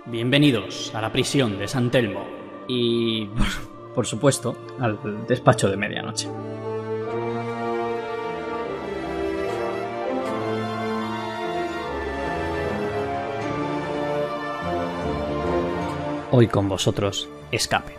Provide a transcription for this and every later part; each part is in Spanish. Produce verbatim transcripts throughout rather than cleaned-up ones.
Bienvenidos a la prisión de San Telmo y, por supuesto, al despacho de medianoche. Hoy con vosotros, Escape.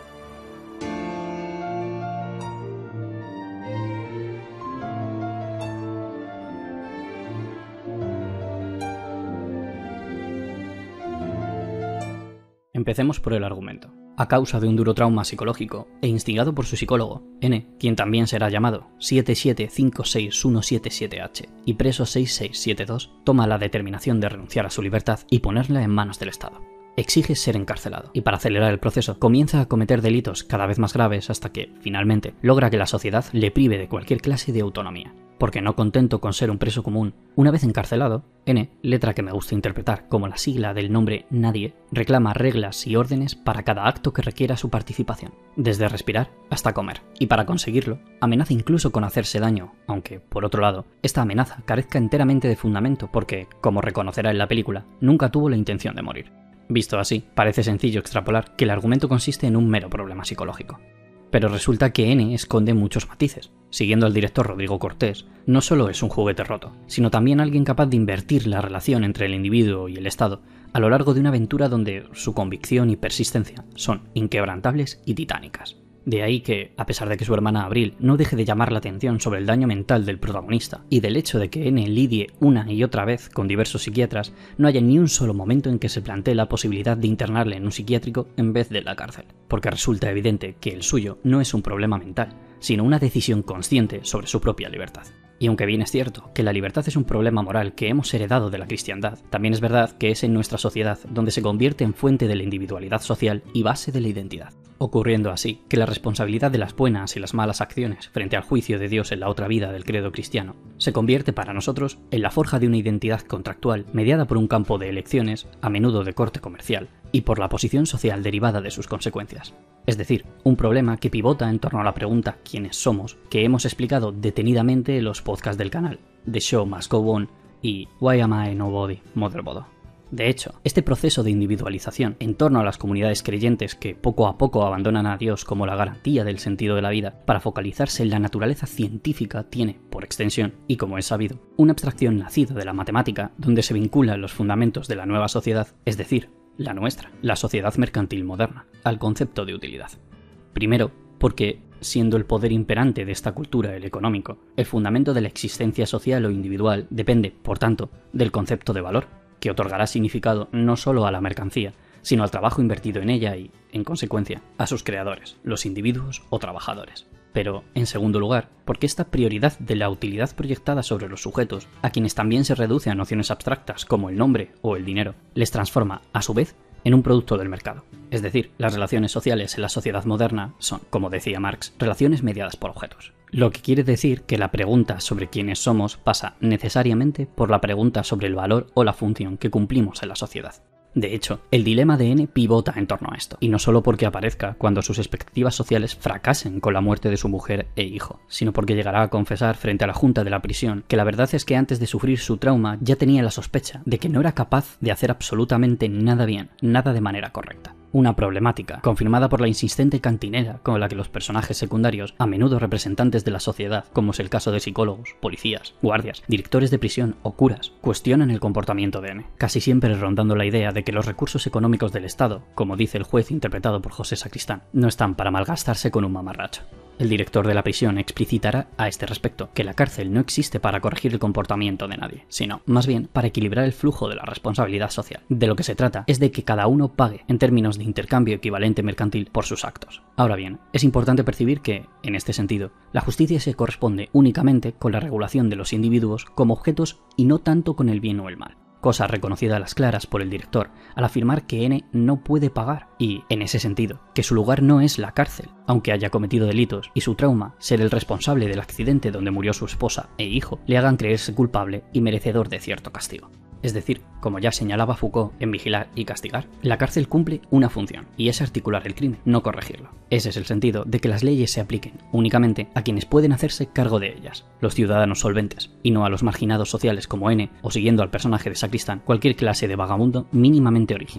Empecemos por el argumento. A causa de un duro trauma psicológico e instigado por su psicólogo, N, quien también será llamado siete siete cinco seis uno siete siete H y preso seis seis siete dos, toma la determinación de renunciar a su libertad y ponerla en manos del Estado. Exige ser encarcelado y para acelerar el proceso comienza a cometer delitos cada vez más graves hasta que, finalmente, logra que la sociedad le prive de cualquier clase de autonomía. Porque no contento con ser un preso común, una vez encarcelado, N, letra que me gusta interpretar como la sigla del nombre Nadie, reclama reglas y órdenes para cada acto que requiera su participación, desde respirar hasta comer. Y para conseguirlo, amenaza incluso con hacerse daño, aunque, por otro lado, esta amenaza carezca enteramente de fundamento porque, como reconocerá en la película, nunca tuvo la intención de morir. Visto así, parece sencillo extrapolar que el argumento consiste en un mero problema psicológico. Pero resulta que N esconde muchos matices. Siguiendo al director Rodrigo Cortés, no solo es un juguete roto, sino también alguien capaz de invertir la relación entre el individuo y el Estado a lo largo de una aventura donde su convicción y persistencia son inquebrantables y titánicas. De ahí que, a pesar de que su hermana Abril no deje de llamar la atención sobre el daño mental del protagonista y del hecho de que N lidie una y otra vez con diversos psiquiatras, no haya ni un solo momento en que se plantee la posibilidad de internarle en un psiquiátrico en vez de la cárcel, porque resulta evidente que el suyo no es un problema mental, sino una decisión consciente sobre su propia libertad. Y aunque bien es cierto que la libertad es un problema moral que hemos heredado de la cristiandad, también es verdad que es en nuestra sociedad donde se convierte en fuente de la individualidad social y base de la identidad, ocurriendo así que la responsabilidad de las buenas y las malas acciones frente al juicio de Dios en la otra vida del credo cristiano se convierte para nosotros en la forja de una identidad contractual mediada por un campo de elecciones, a menudo de corte comercial, y por la posición social derivada de sus consecuencias. Es decir, un problema que pivota en torno a la pregunta ¿quiénes somos?, que hemos explicado detenidamente en los podcasts del canal, The Show Must Go On y Why Am I Nobody, Mother Bodo. De hecho, este proceso de individualización en torno a las comunidades creyentes que poco a poco abandonan a Dios como la garantía del sentido de la vida para focalizarse en la naturaleza científica tiene, por extensión, y como es sabido, una abstracción nacida de la matemática donde se vinculan los fundamentos de la nueva sociedad, es decir, la nuestra, la sociedad mercantil moderna, al concepto de utilidad. Primero, porque, siendo el poder imperante de esta cultura el económico, el fundamento de la existencia social o individual depende, por tanto, del concepto de valor, que otorgará significado no solo a la mercancía, sino al trabajo invertido en ella y, en consecuencia, a sus creadores, los individuos o trabajadores. Pero, en segundo lugar, porque esta prioridad de la utilidad proyectada sobre los sujetos, a quienes también se reduce a nociones abstractas como el nombre o el dinero, les transforma, a su vez, en un producto del mercado. Es decir, las relaciones sociales en la sociedad moderna son, como decía Marx, relaciones mediadas por objetos. Lo que quiere decir que la pregunta sobre quiénes somos pasa necesariamente por la pregunta sobre el valor o la función que cumplimos en la sociedad. De hecho, el dilema de N pivota en torno a esto, y no solo porque aparezca cuando sus expectativas sociales fracasen con la muerte de su mujer e hijo, sino porque llegará a confesar frente a la junta de la prisión que la verdad es que antes de sufrir su trauma ya tenía la sospecha de que no era capaz de hacer absolutamente nada bien, nada de manera correcta. Una problemática confirmada por la insistente cantinela con la que los personajes secundarios, a menudo representantes de la sociedad, como es el caso de psicólogos, policías, guardias, directores de prisión o curas, cuestionan el comportamiento de N, casi siempre rondando la idea de que los recursos económicos del Estado, como dice el juez interpretado por José Sacristán, no están para malgastarse con un mamarracho. El director de la prisión explicitará a este respecto que la cárcel no existe para corregir el comportamiento de nadie, sino, más bien, para equilibrar el flujo de la responsabilidad social. De lo que se trata es de que cada uno pague, en términos de intercambio equivalente mercantil, por sus actos. Ahora bien, es importante percibir que, en este sentido, la justicia se corresponde únicamente con la regulación de los individuos como objetos y no tanto con el bien o el mal. Cosa reconocida a las claras por el director al afirmar que N no puede pagar y, en ese sentido, que su lugar no es la cárcel, aunque haya cometido delitos y su trauma, ser el responsable del accidente donde murió su esposa e hijo, le hagan creerse culpable y merecedor de cierto castigo. Es decir, como ya señalaba Foucault en Vigilar y Castigar, la cárcel cumple una función, y es articular el crimen, no corregirlo. Ese es el sentido de que las leyes se apliquen únicamente a quienes pueden hacerse cargo de ellas, los ciudadanos solventes, y no a los marginados sociales como N, o siguiendo al personaje de Sacristán, cualquier clase de vagabundo mínimamente original.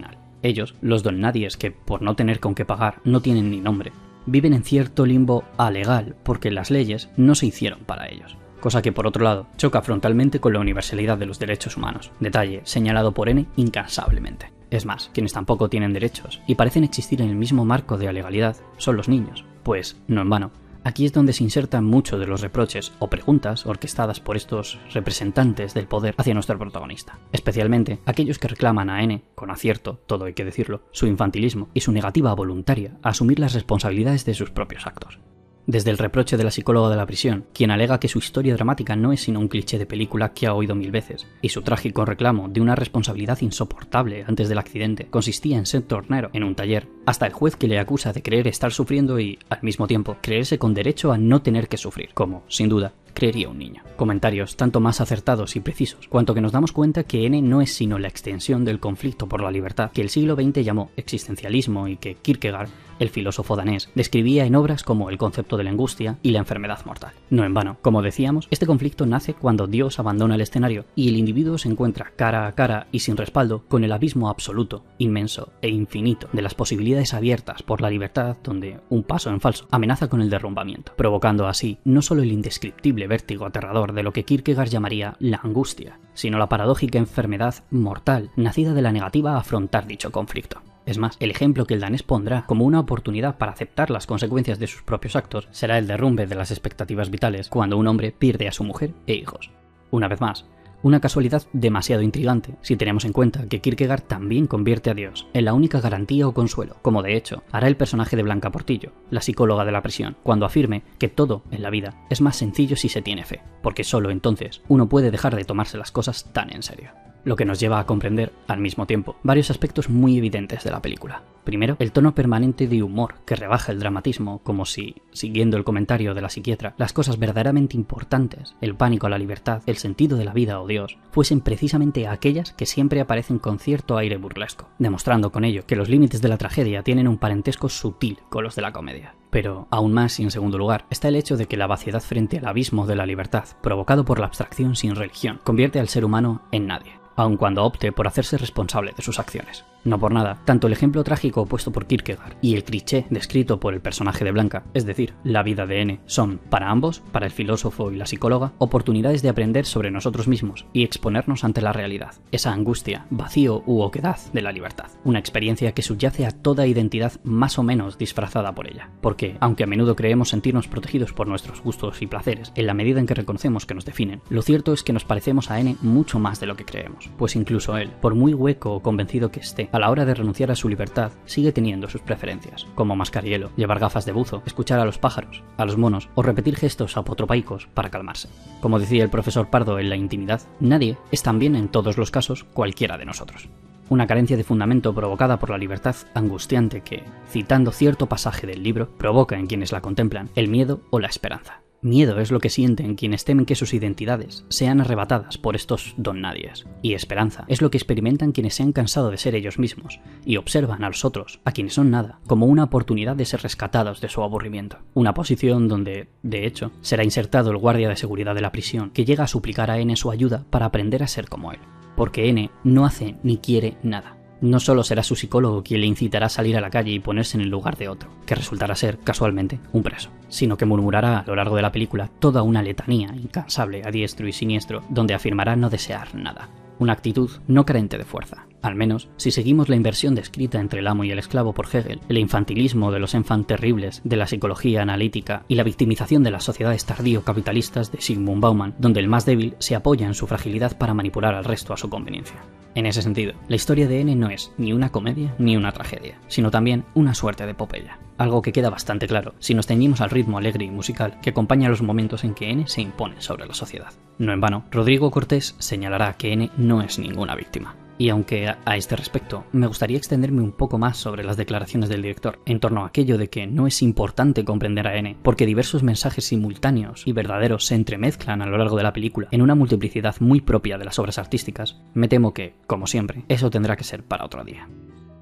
Ellos, los donnadies que, por no tener con qué pagar, no tienen ni nombre, viven en cierto limbo alegal porque las leyes no se hicieron para ellos. Cosa que, por otro lado, choca frontalmente con la universalidad de los derechos humanos, detalle señalado por N incansablemente. Es más, quienes tampoco tienen derechos y parecen existir en el mismo marco de legalidad son los niños, pues, no en vano, aquí es donde se insertan muchos de los reproches o preguntas orquestadas por estos representantes del poder hacia nuestro protagonista, especialmente aquellos que reclaman a N, con acierto, todo hay que decirlo, su infantilismo y su negativa voluntaria a asumir las responsabilidades de sus propios actos. Desde el reproche de la psicóloga de la prisión, quien alega que su historia dramática no es sino un cliché de película que ha oído mil veces, y su trágico reclamo de una responsabilidad insoportable antes del accidente consistía en ser tornero en un taller, hasta el juez que le acusa de creer estar sufriendo y, al mismo tiempo, creerse con derecho a no tener que sufrir, como, sin duda, creería un niño. Comentarios tanto más acertados y precisos, cuanto que nos damos cuenta que N no es sino la extensión del conflicto por la libertad que el siglo veinte llamó existencialismo y que Kierkegaard, el filósofo danés, describía en obras como el concepto de la angustia y la enfermedad mortal. No en vano, como decíamos, este conflicto nace cuando Dios abandona el escenario y el individuo se encuentra cara a cara y sin respaldo con el abismo absoluto, inmenso e infinito de las posibilidades abiertas por la libertad, donde un paso en falso amenaza con el derrumbamiento, provocando así no solo el indescriptible vértigo aterrador de lo que Kierkegaard llamaría la angustia, sino la paradójica enfermedad mortal nacida de la negativa a afrontar dicho conflicto. Es más, el ejemplo que el danés pondrá como una oportunidad para aceptar las consecuencias de sus propios actos será el derrumbe de las expectativas vitales cuando un hombre pierde a su mujer e hijos. Una vez más, una casualidad demasiado intrigante si tenemos en cuenta que Kierkegaard también convierte a Dios en la única garantía o consuelo, como de hecho hará el personaje de Blanca Portillo, la psicóloga de la prisión, cuando afirme que todo en la vida es más sencillo si se tiene fe, porque solo entonces uno puede dejar de tomarse las cosas tan en serio. Lo que nos lleva a comprender, al mismo tiempo, varios aspectos muy evidentes de la película. Primero, el tono permanente de humor que rebaja el dramatismo, como si, siguiendo el comentario de la psiquiatra, las cosas verdaderamente importantes, el pánico a la libertad, el sentido de la vida o Dios, fuesen precisamente aquellas que siempre aparecen con cierto aire burlesco, demostrando con ello que los límites de la tragedia tienen un parentesco sutil con los de la comedia. Pero, aún más y en segundo lugar, está el hecho de que la vaciedad frente al abismo de la libertad, provocado por la abstracción sin religión, convierte al ser humano en nadie, aun cuando opte por hacerse responsable de sus acciones. No por nada, tanto el ejemplo trágico opuesto por Kierkegaard y el cliché descrito por el personaje de Blanca, es decir, la vida de N, son, para ambos, para el filósofo y la psicóloga, oportunidades de aprender sobre nosotros mismos y exponernos ante la realidad, esa angustia, vacío u oquedad de la libertad, una experiencia que subyace a toda identidad más o menos disfrazada por ella, porque, aunque a menudo creemos sentirnos protegidos por nuestros gustos y placeres, en la medida en que reconocemos que nos definen, lo cierto es que nos parecemos a N mucho más de lo que creemos, pues incluso él, por muy hueco o convencido que esté, a la hora de renunciar a su libertad, sigue teniendo sus preferencias, como mascar hielo, llevar gafas de buzo, escuchar a los pájaros, a los monos o repetir gestos apotropaicos para calmarse. Como decía el profesor Pardo en La intimidad, nadie es también en todos los casos cualquiera de nosotros. Una carencia de fundamento provocada por la libertad angustiante que, citando cierto pasaje del libro, provoca en quienes la contemplan el miedo o la esperanza. Miedo es lo que sienten quienes temen que sus identidades sean arrebatadas por estos donnadies, y esperanza es lo que experimentan quienes se han cansado de ser ellos mismos y observan a los otros, a quienes son nada, como una oportunidad de ser rescatados de su aburrimiento. Una posición donde, de hecho, será insertado el guardia de seguridad de la prisión, que llega a suplicar a N su ayuda para aprender a ser como él, porque N no hace ni quiere nada. No solo será su psicólogo quien le incitará a salir a la calle y ponerse en el lugar de otro, que resultará ser, casualmente, un preso, sino que murmurará a lo largo de la película toda una letanía incansable a diestro y siniestro, donde afirmará no desear nada. Una actitud no carente de fuerza, al menos si seguimos la inversión descrita entre el amo y el esclavo por Hegel, el infantilismo de los enfants terribles de la psicología analítica y la victimización de las sociedades tardío-capitalistas de Zygmunt Bauman, donde el más débil se apoya en su fragilidad para manipular al resto a su conveniencia. En ese sentido, la historia de N no es ni una comedia ni una tragedia, sino también una suerte de epopeya. Algo que queda bastante claro si nos ceñimos al ritmo alegre y musical que acompaña los momentos en que N se impone sobre la sociedad. No en vano, Rodrigo Cortés señalará que N no es ninguna víctima. Y aunque a este respecto me gustaría extenderme un poco más sobre las declaraciones del director en torno a aquello de que no es importante comprender a N porque diversos mensajes simultáneos y verdaderos se entremezclan a lo largo de la película en una multiplicidad muy propia de las obras artísticas, me temo que, como siempre, eso tendrá que ser para otro día.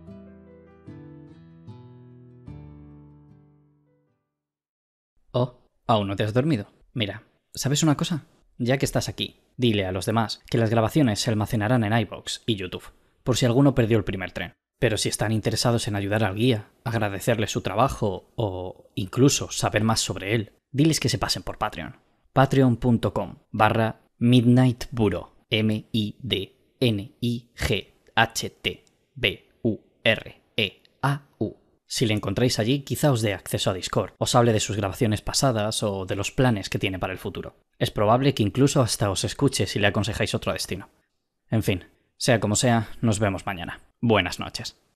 Oh, ¿aún no te has dormido? Mira, ¿sabes una cosa? Ya que estás aquí, dile a los demás que las grabaciones se almacenarán en iVoox y YouTube, por si alguno perdió el primer tren. Pero si están interesados en ayudar al guía, agradecerle su trabajo o incluso saber más sobre él, diles que se pasen por Patreon. Patreon.com barra Midnight Bureau. M I D N I G H T B U R E A U. Si le encontráis allí, quizá os dé acceso a Discord, os hable de sus grabaciones pasadas o de los planes que tiene para el futuro. Es probable que incluso hasta os escuche si le aconsejáis otro destino. En fin, sea como sea, nos vemos mañana. Buenas noches.